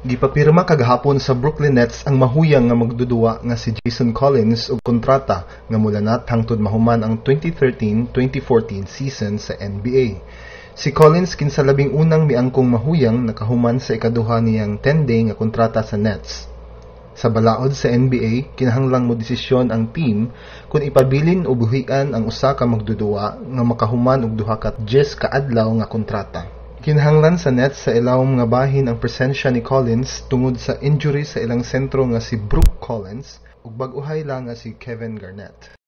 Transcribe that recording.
Gipapirma kagahapon sa Brooklyn Nets ang mahuyang nga magduduwa nga si Jason Collins og kontrata nga mulanat hangtod mahuman ang 2013-2014 season sa NBA. Si Collins kinsa labing unang miangkong mahuyang nakahuman sa ikaduha niyang 10-day nga kontrata sa Nets. Sa balaod sa NBA, kinahanglang mo desisyon ang team kung ipabilin o buhian ang usa ka magduduwa nga makahuman og duha ka 10 ka adlaw nga kontrata. Kinahanglan sa Nets sa ilawom nga bahin ang presensya ni Collins tungod sa injury sa ilang sentro nga si Brook Collins ug bag-uhay lang nga si Kevin Garnett.